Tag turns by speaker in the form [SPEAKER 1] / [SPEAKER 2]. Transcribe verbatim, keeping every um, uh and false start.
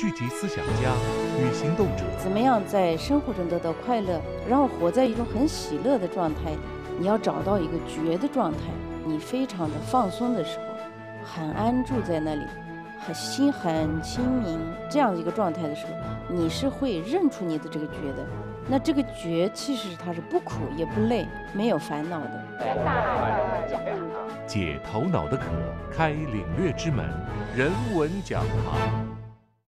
[SPEAKER 1] 剧集思想家与行动者。
[SPEAKER 2] 怎么样在生活中得到快乐，然后活在一种很喜乐的状态里？你要找到一个觉的状态，你非常的放松的时候，很安住在那里，很心很清明，这样一个状态的时候，你是会认出你的这个觉的。那这个觉其实它是不苦也不累，没有烦恼的。
[SPEAKER 1] 解头脑的渴，开领略之门，人文讲堂。